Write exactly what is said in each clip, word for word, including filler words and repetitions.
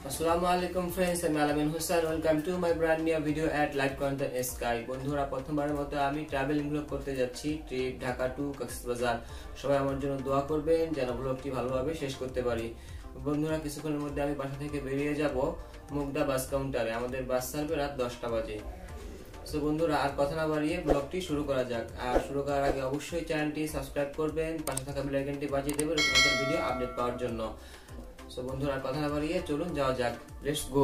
Assalamualaikum friends, I'm Alamin Hussain. Welcome to my brand new video at Live Content Sky. বন্ধুরা প্রথমবারের মতো আমি travelling blog করতে যাচ্ছি, ট্রিপ ঢাকা টু কক্সবাজার। সবাই আমার জন্য দোয়া করবেন যেন ব্লগটি ভালোভাবে শেষ করতে পারি। বন্ধুরা কিছুক্ষণের মধ্যে আমি বাসা থেকে বেরিয়ে যাব মুগদা বাস কাউন্টারে। আমাদের বাস ছাড়বে রাত দশটা বাজে। সো বন্ধুরা আর কথা না বাড়িয়ে ব্লগটি শুরু করা যাক। আর শুরু করার আগে অবশ্যই চ্যানেলটি সাবস্ক্রাইব করবেন, পাশে থাকা বেল আইকনটি বাজিয়ে দেবেন নতুন ভিডিও আপডেট পাওয়ার জন্য। সো বন্ধুরা আর কথা না বাড়িয়ে চলুন যাওয়া যাক, লেটস গো।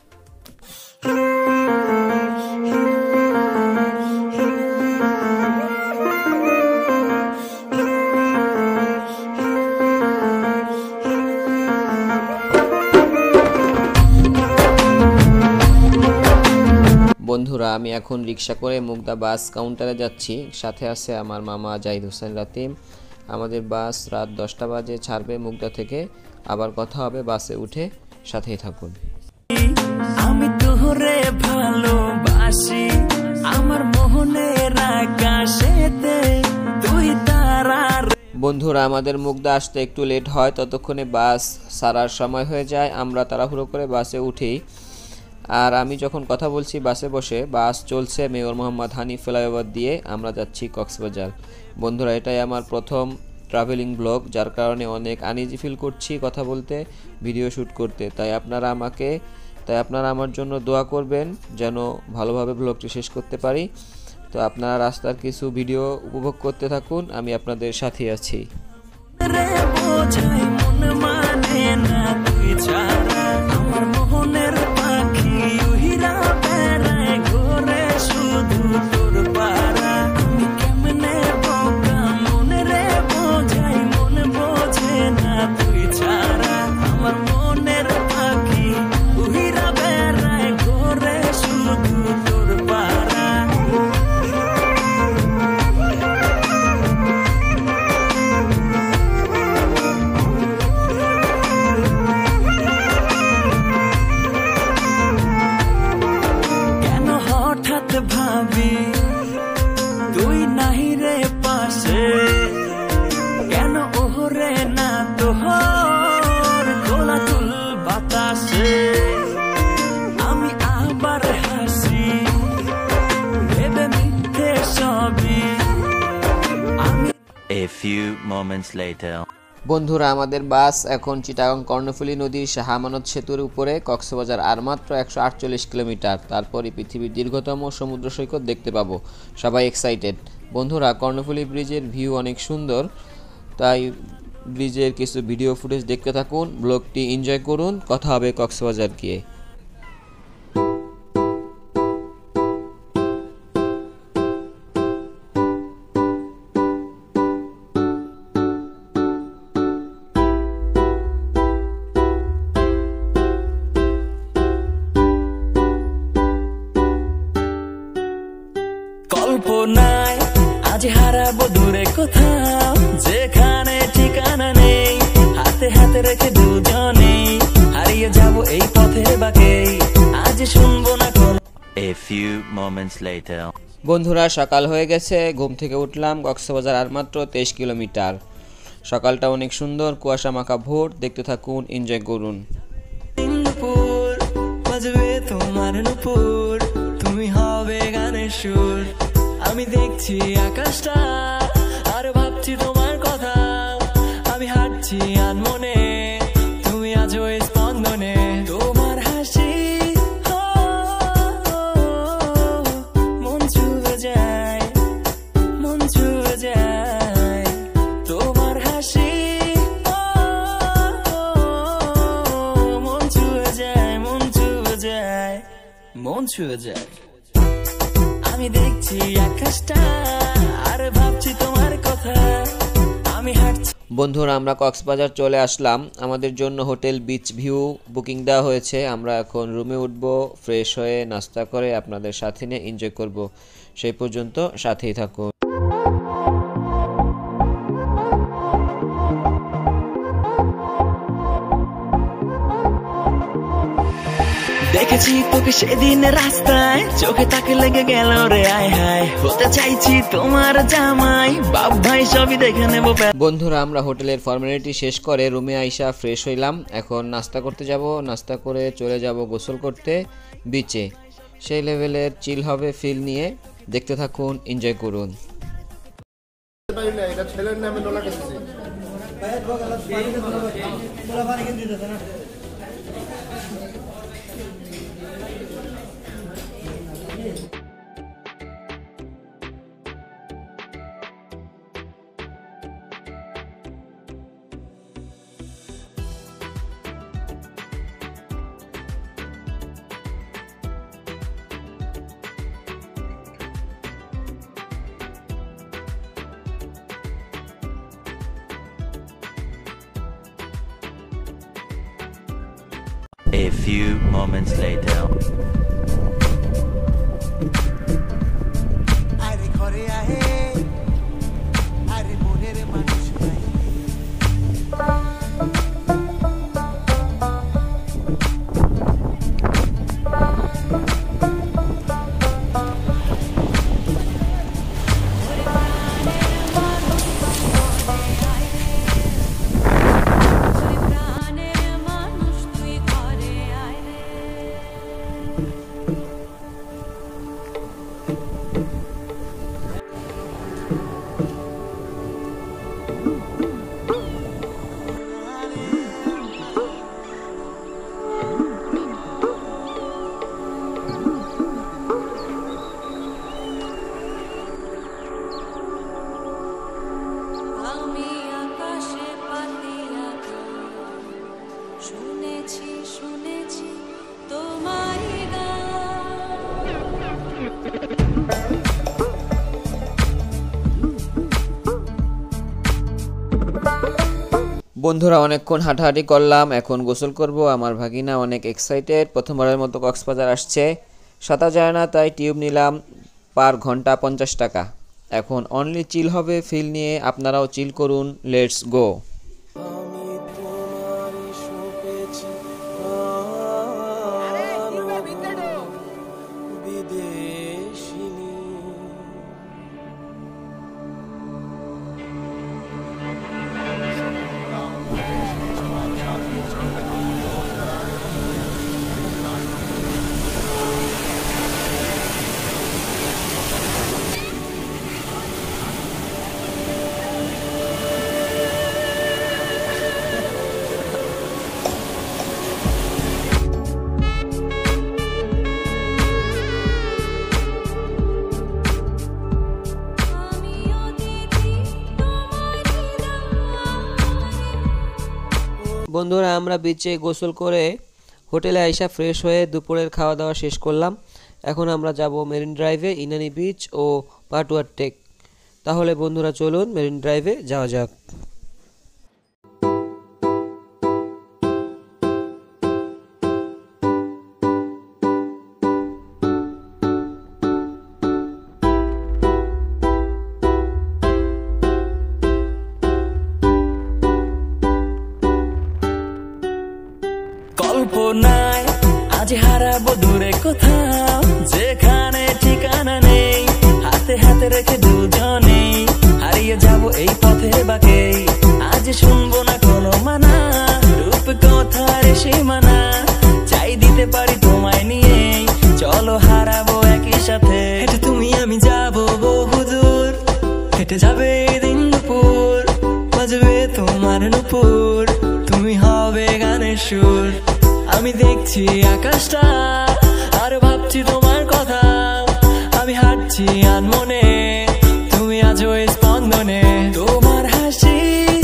বন্ধুরা আমি এখন রিক্সা করে মুগদা বাস কাউন্টারে যাচ্ছি, সাথে আছে আমার মামা জাহিদ হোসেন রাতিম। আমাদের বাস রাত দশটা বাজে ছাড়বে মুগদা থেকে। আবার কথা হবে বাসে উঠে, সাথেই থাকুন। আমি তোরে ভালোবাসি আমার মোহনের আকাশেতে তুই তারা। বন্ধুরা আমাদের মুগদা আসতে একটু লেট হয়, ততক্ষণে বাস ছাড়ার সময় হয়ে যায়। আমরা তাড়াহুড়ো করে বাসে উঠি। আর আমি যখন কথা বলছি বাসে বসে, বাস চলছে মেয়র মোহাম্মদ হানি ফ্লাইওভার দিয়ে। আমরা যাচ্ছি কক্সবাজার। বন্ধুরা এটাই আমার প্রথম ট্রাভেলিং ব্লগ, যার কারণে অনেক আনইজি ফিল করছি কথা বলতে, ভিডিও শ্যুট করতে। তাই আপনারা আমাকে তাই আপনারা আমার জন্য দোয়া করবেন যেন ভালোভাবে ব্লগটি শেষ করতে পারি। তো আপনারা রাস্তার কিছু ভিডিও উপভোগ করতে থাকুন, আমি আপনাদের সাথে আছি। ভাবি তুই নাহি রে পাশে, কেন ওহরে না তোহর খোলা তুল বাতাসে। আমি আবার হাসি ভেবে মিথ্যে সবই। A few moments later. বন্ধুরা আমাদের বাস এখন চিটাগাং কর্ণফুলী নদীর শাহ আমানত সেতুর উপরে কক্সবাজার, আর মাত্র একশো আটচল্লিশ কিলোমিটার। তারপরই পৃথিবীর দীর্ঘতম সমুদ্র সৈকত দেখতে পাবো। সবাই এক্সাইটেড। বন্ধুরা কর্ণফুলী ব্রিজের ভিউ অনেক সুন্দর, তাই ব্রিজের কিছু ভিডিও ফুটেজ দেখতে থাকুন, ব্লগটি এনজয় করুন। কথা হবে কক্সবাজার গিয়ে। কল্পনায় আজ হারাবো দূরে কোথাও, যেখানে ঠিকানা নেই, হাতে হাতে রেখে দুজনে হারিয়ে যাব এই পথের বাঁকে। আজ শুনবো না কোন। A few moments later. বন্ধুরা সকাল হয়ে গেছে, ঘুম থেকে উঠলাম। কক্সবাজার আর মাত্র তেইশ কিলোমিটার। সকালটা অনেক সুন্দর, কুয়াশা মাখা ভোর। দেখতে থাকুন, এনজয় করুন। বাজবে তোমার নুপুর, তুমি হবে গানের সুর। আমি দেখছি আকাশটা আর ভাবছি তোমার কথা। আমি হাঁটছি আনমনে, তুমি আজ ওই স্পন্দনে। তোমার হাসি মন ছুঁয়ে যায়, মন ছুঁয়ে যায়। তোমার হাসি মন ছুঁয়ে যায়, মন ছুঁয়ে যায়, মন ছুঁয়ে যায়। আমি দেখছি আকাশটা আর ভাবছি তোমার কথা। আমি হাঁটছি। বন্ধুরা আমরা কক্সবাজার চলে আসলাম। আমাদের জন্য হোটেল বিচ ভিউ বুকিং দেওয়া হয়েছে। আমরা এখন রুমে উঠবো, ফ্রেশ হয়ে নাস্তা করে আপনাদের সাথে নিয়ে এনজয় করব। সেই পর্যন্ত সাথেই থাকুন। দেখেছি দেখেছি তোকে সেদিন রাস্তায়, চোখে তাকে লেগে গেল রে আয় হায়, হতে চাইছি তোমার জামাই, বাপ ভাই সবই দেখে নেব। বন্ধুরা আমরা হোটেলের ফর্মালিটি শেষ করে রুমে আইসা ফ্রেশ হইলাম। এখন নাস্তা করতে যাব, নাস্তা করে চলে যাব গোসল করতে বিচে। সেই লেভেলের চিল হবে ফিল নিয়ে, দেখতে থাকুন, এনজয় করুন। A few moments later. বন্ধুরা অনেকক্ষণ হাঁটাহাঁটি করলাম, এখন গোসল করব। আমার ভাগিনা অনেক এক্সাইটেড, প্রথমবারের মতো কক্সবাজার আসছে। সাঁতার যায় না তাই টিউব নিলাম, পার ঘন্টা পঞ্চাশ টাকা। এখন অনলি চিল হবে ফিল নিয়ে, আপনারাও চিল করুন। Let's go. বন্ধুরা আমরা বিচে গোসল করে হোটেলে আইসা ফ্রেশ হয়ে দুপুরের খাওয়া দাওয়া শেষ করলাম। এখন আমরা যাব মেরিন ড্রাইভে, ইনানি বিচ ও পাটুয়ার টেক। তাহলে বন্ধুরা চলুন মেরিন ড্রাইভে যাওয়া যাক। কল্পনায় আজ হারাবো দূরে কোথাও, যেখানে ঠিকানা নেই, হাতে হাতে রেখে দুজনে হারিয়ে যাব এই পথের বাঁকে। আজ শুনবো না কোনো মানা, রূপ কথার সীমানা, চাই দিতে পারি তোমায় নিয়ে, চলো হারাবো একই সাথে। হেঁটে তুমি আমি যাব বহুদূর, হেঁটে যাবে দিন দুপুর, বাজবে তোমার নুপুর, তুমি হবে গানের সুর। আমি দেখছি আকাশটা আর ভাবছি তোমার কথা, আমি হাঁটছি আনমনে, তুমি আজও স্পন্দনে, তোমার হাসি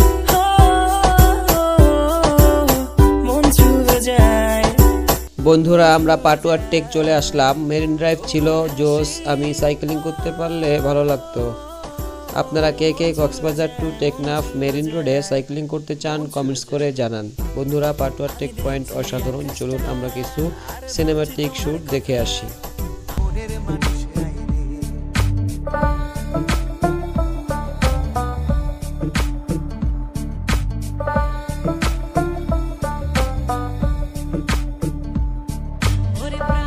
মন ছুঁয়ে যায়। বন্ধুরা আমরা পাটুয়ার টেক চলে আসলাম। মেরিন ড্রাইভ ছিল জোস, আমি সাইক্লিং করতে পারলে ভালো লাগতো। আপনারা কে কে কক্সবাজার টু টেকনাফ মেরিন রোডে সাইক্লিং করতে চান কমেন্টস করে জানান। বন্ধুরা পাটুয়ার টেক পয়েন্ট অসাধারণ, চলুন আমরা কিছু সিনেমাটিক শুট দেখে আসি। What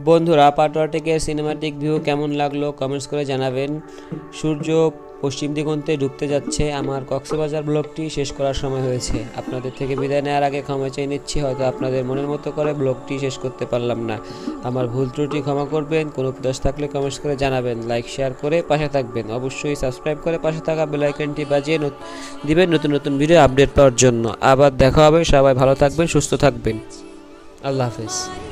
বন্ধুরা পাটোয়া থেকে সিনেমাটিক ভিউ কেমন লাগলো কমেন্টস করে জানাবেন। সূর্য পশ্চিম দিগন্তে ডুবতে যাচ্ছে। আমার কক্সবাজার ব্লগটি শেষ করার সময় হয়েছে। আপনাদের থেকে বিদায় নেওয়ার আগে ক্ষমা চেয়ে নিচ্ছি, হয়তো আপনাদের মনের মতো করে ব্লগটি শেষ করতে পারলাম না। আমার ভুল ত্রুটি ক্ষমা করবেন। কোনো উপদেশ থাকলে কমেন্টস করে জানাবেন। লাইক শেয়ার করে পাশে থাকবেন। অবশ্যই সাবস্ক্রাইব করে পাশে থাকা বেল আইকনটি বাজিয়ে দিবেন নতুন নতুন ভিডিও আপডেট পাওয়ার জন্য। আবার দেখা হবে। সবাই ভালো থাকবেন, সুস্থ থাকবেন। আল্লাহ হাফেজ।